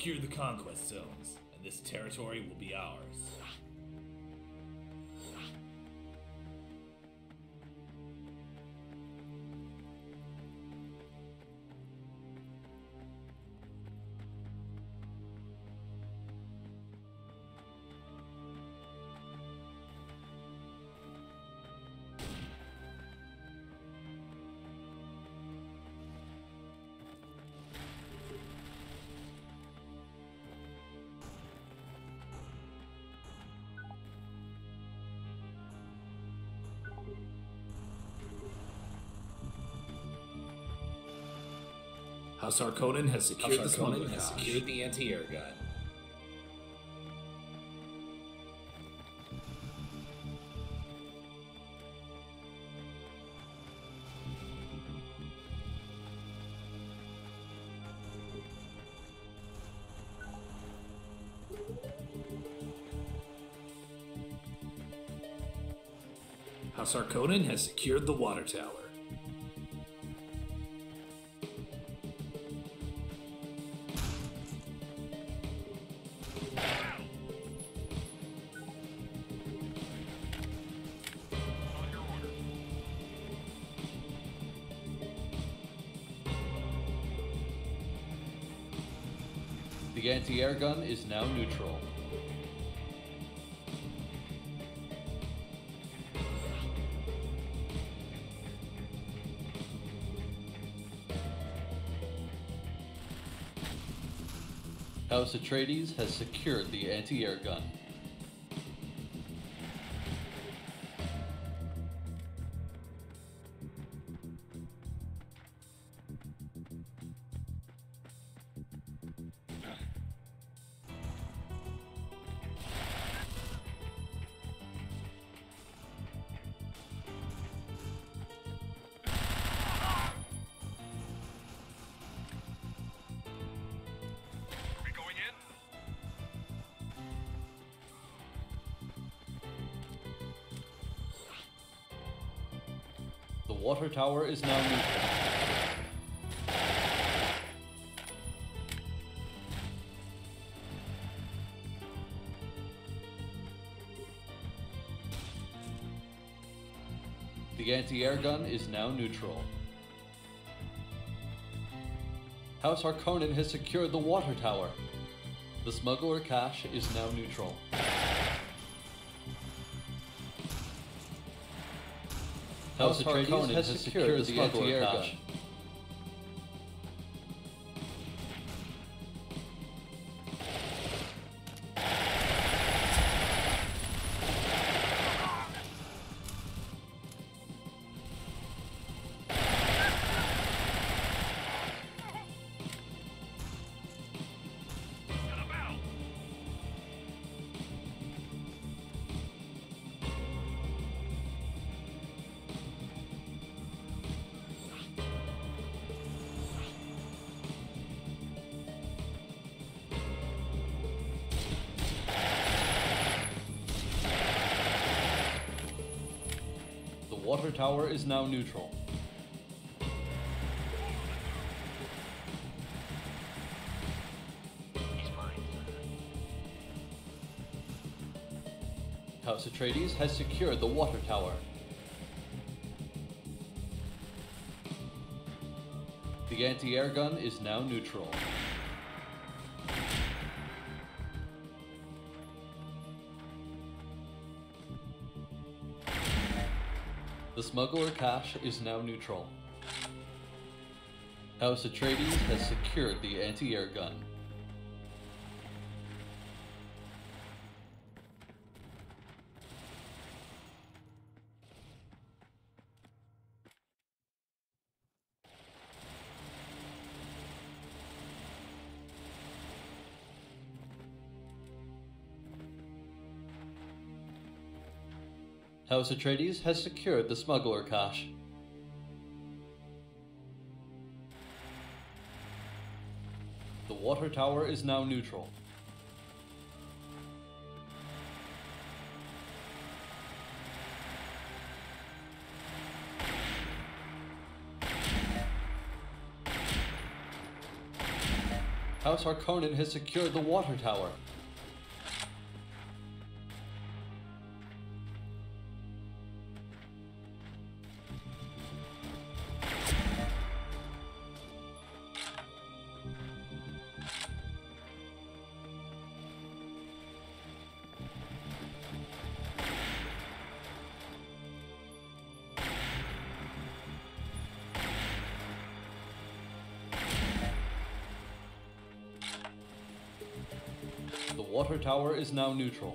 secure the conquest zones, and this territory will be ours. House Harkonnen has secured the smuggling cache. Secured the anti-air gun. House Harkonnen has secured the water tower. The anti-air gun is now neutral. House Atreides has secured the anti-air gun. The water tower is now neutral. The anti-air gun is now neutral. House Harkonnen has secured the water tower. The smuggler cache is now neutral. House Atreides has secured the anti-air gun. The water tower is now neutral. House Atreides has secured the water tower. The anti-air gun is now neutral. The smuggler cache is now neutral. House Atreides has secured the anti-air gun. House Atreides has secured the smuggler cache. The water tower is now neutral. House Harkonnen has secured the water tower. The water tower is now neutral.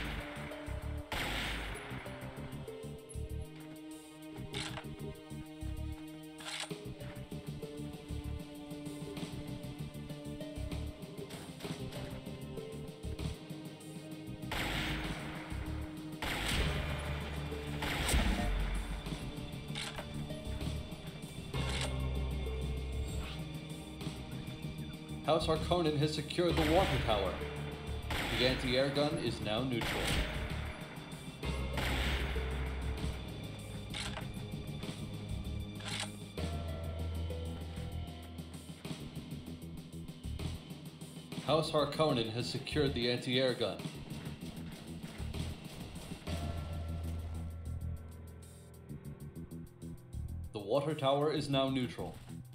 House Harkonnen has secured the water tower. The anti-air gun is now neutral. House Harkonnen has secured the anti-air gun. The water tower is now neutral.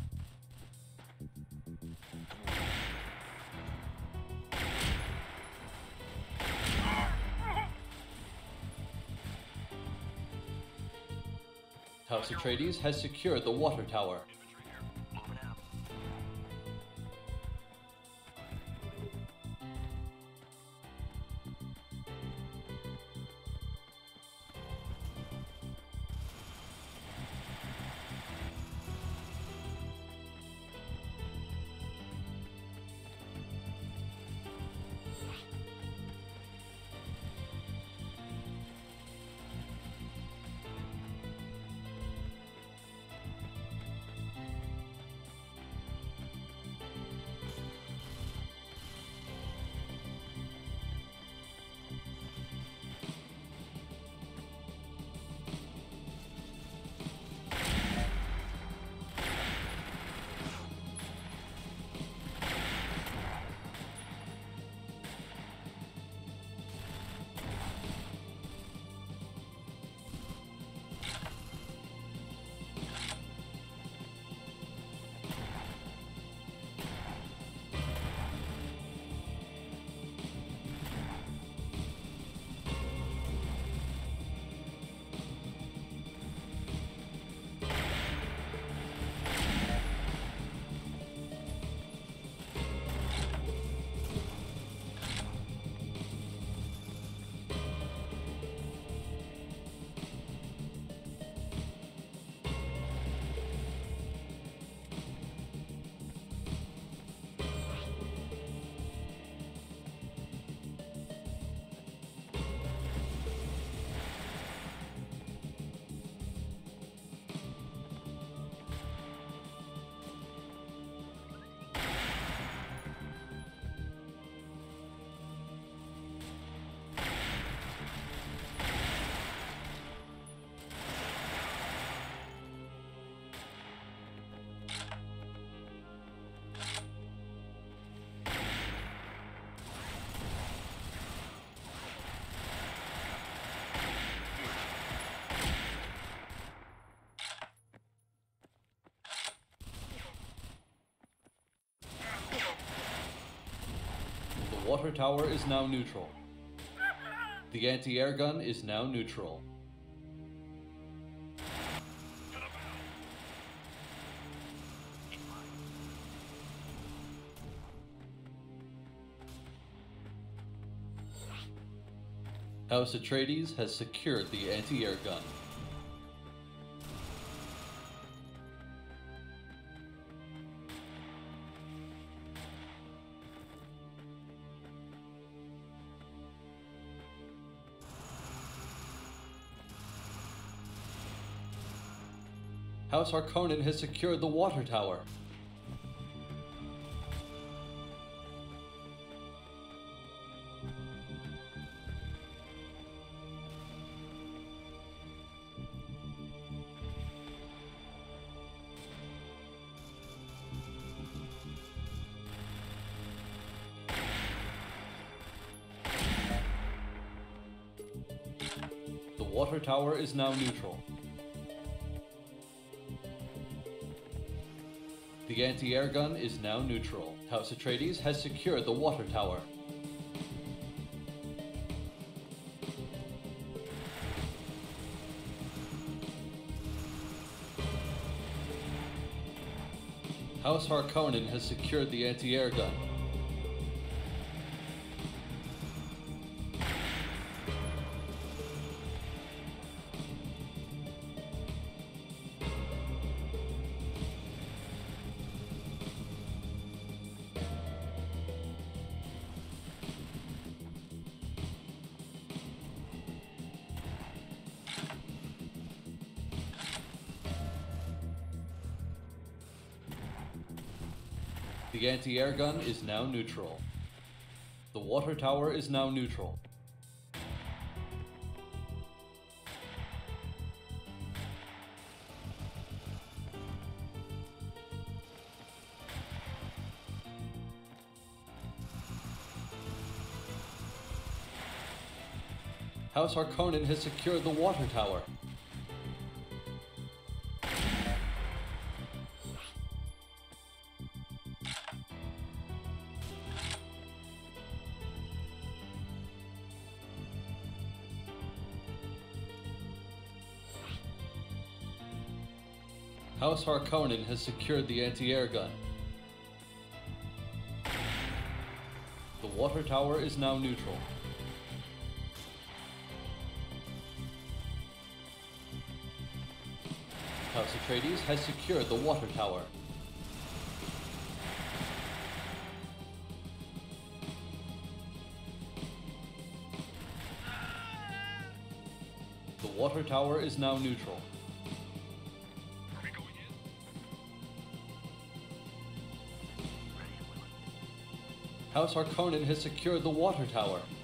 House Atreides has secured the water tower. The water tower is now neutral. The anti-air gun is now neutral. House Atreides has secured the anti-air gun. House Harkonnen has secured the water tower. water tower is now neutral. The anti-air gun is now neutral. House Atreides has secured the water tower. House Harkonnen has secured the anti-air gun. The anti-air gun is now neutral. The water tower is now neutral. House Harkonnen has secured the water tower. House Harkonnen has secured the anti-air gun. The water tower is now neutral. House Atreides has secured the water tower. The water tower is now neutral. House Harkonnen has secured the water tower.